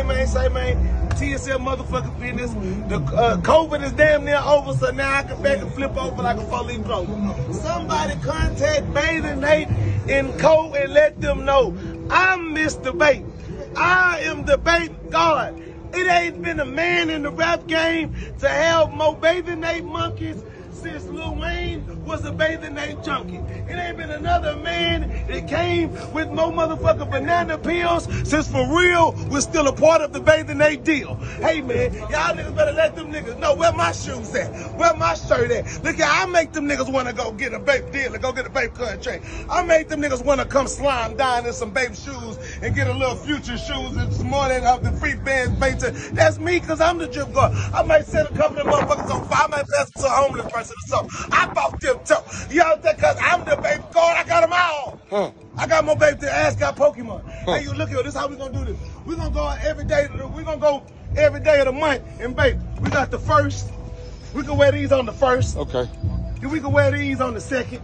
man, TSL motherfucking business. The COVID is damn near over, so now I can back and flip over like a 4-leaf clover. Somebody contact Bathing Nate and Co and let them know I'm Mr. Bait. I am the bait god. It ain't been a man in the rap game to have more Bathing Nate monkeys since Lil Wayne was a Bathing Nate junkie. It ain't been another man that came with more motherfucking banana peels since For Real was still a part of the Bathing Nate deal. Hey man, y'all niggas better let them niggas know where my shoes at, where my shirt at. Look at, I make them niggas wanna go get a babe deal and go get a babe contract. I make them niggas wanna come slime down in some babe shoes and get a little Future shoes and some more of the free bands bait. That's me, cause I'm the drip guard. I might set a couple of motherfuckers on fire. I might pass it to a homeless person or something. I bought them too. You know what I'm saying? Cause I'm the baby guard. I got them all. Huh. I got more baby than Ask Got Pokemon. Huh. Hey, you look here. This is how we gonna do this. We gonna go every day. We gonna go every day of the month. And babe, we got the first. We can wear these on the first. Okay. Then we can wear these on the second.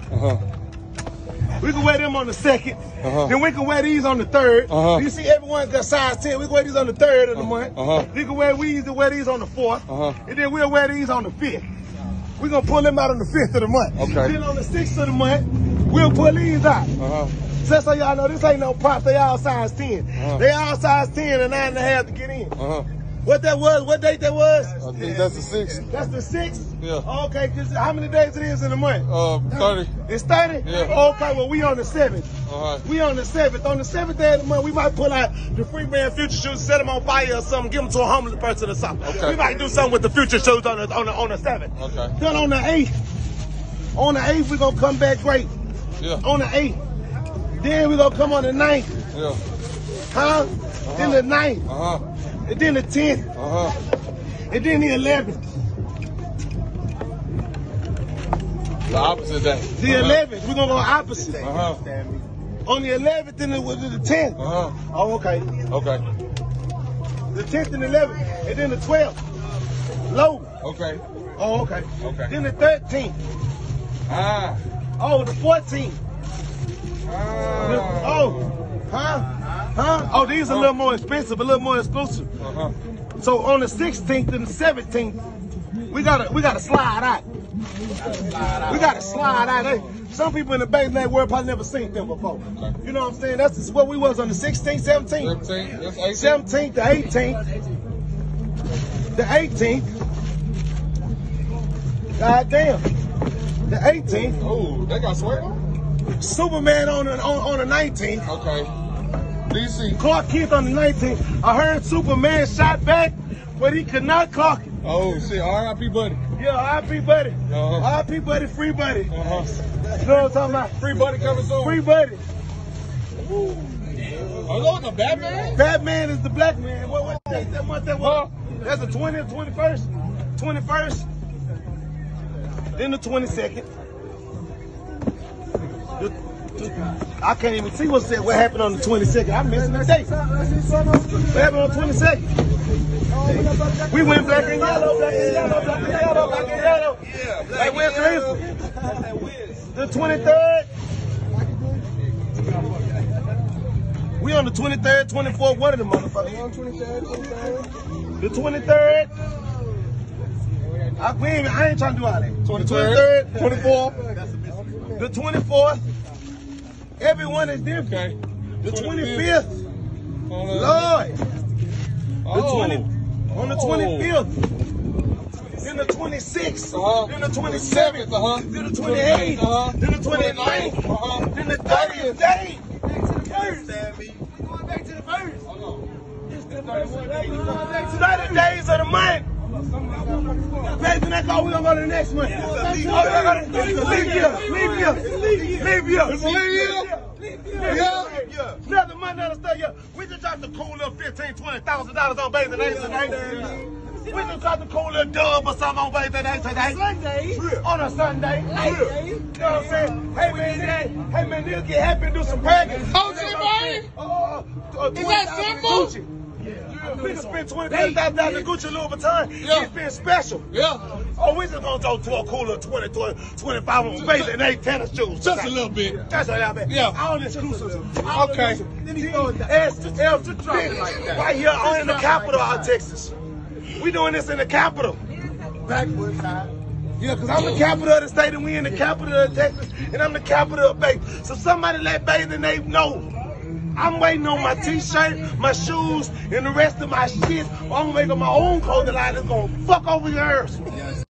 We can wear them on the second. Then we can wear these on the third. You see everyone got size 10. We can wear these on the third of the month. We can wear these on the fourth. And then we'll wear these on the fifth. We're going to pull them out on the 5th of the month. Okay. Then on the 6th of the month, we'll pull these out. Just so y'all know, this ain't no props. They all size 10. They all size 10 and 9.5 to get in. What that was? What date that was? I think that's the 6th. That's the 6th? Yeah. Okay, how many days it is in a month? 30. It's 30? Yeah. Okay, well, we on the 7th. We on the 7th. On the 7th day of the month, we might pull out the free brand Future shoes, set them on fire or something, give them to a homeless person or something. Okay. We might do something with the Future shoes on the 7th. Okay. Then on the 8th, we're going to come back great. Yeah. On the 8th. Then we're going to come on the 9th. Yeah. Then the 9th. And then the 10th. And then the 11th. The opposite day. The 11th. We're going to go opposite. On the 11th and the 10th. Oh, okay. Okay. The 10th and the 11th. And then the 12th. Low. Okay. Oh, okay. Okay. Then the 13th. Oh, the 14th. Oh, these are a little more expensive, a little more exclusive. So on the 16th and the 17th, we gotta slide out. We gotta slide out. Some people in the Bathing Nate world probably never seen them before. You know what I'm saying? That's what we was on the 16th, 17th. 17th, the 18th. The 18th. God damn. The 18th. Oh, they got sweat on? Superman on the 19th. Okay. DC. Clark Kent on the 19th. I heard Superman shot back, but he could not clock it. Oh shit, R.I.P. Buddy. Yeah, R.I.P. Buddy. R.I.P. Buddy, free Buddy. You know what I'm talking about? Free Buddy coming soon. Free Buddy. Are those the Batman? Batman is the black man. What date that month that was? That's the 20th, 21st. 21st. Then the 22nd. I can't even see what happened on the 22nd. I'm missing the date. What happened on the 22nd? We went black and yellow, black and yellow, black and yellow, black and yellow. Yeah, black and yellow. The 23rd. We on the 23rd, 24th, one of the motherfuckers. On 23rd. The 23rd. I ain't trying to do all that. 23rd, 24th. The 24th. Everyone is different. Okay. The 25th. Lord. On the 25th. Then the 26th. Then the 27th. Then the 28th. Then the 29th. Then the 30th day. We're going back to the first. It's the 30 days of the month. Baby, that's all we're going to go to the next one. Leave here. Another month, another stuff. Yeah. We just dropped the cool little $15,000, $20,000 on Bathing Nate today. We just dropped the cool little dub or something on Bathing Nate today. Sunday. On a Sunday. You know what I'm saying? Hey man, nigga get happy and do some bragging. OG, man? Is that simple? Yeah. Nigga spent $20,000 in Gucci Louis Vuitton. Yeah. He spent special. Yeah. Oh, we just gonna go to a cooler 25 on base and they tennis shoes. Just a little bit. That's a little bit. Yeah. All exclusives. Okay. Then he throw it right here on in the capital of Texas. We doing this in the capital. Backwoods side. Yeah, because I'm the capital of the state and we in the capital of Texas and I'm the capital of Bay. So somebody let Bathing Ape know. I'm waiting on my t-shirt, my shoes, and the rest of my shit. I'm gonna make up my own clothing line that's gonna fuck over yours.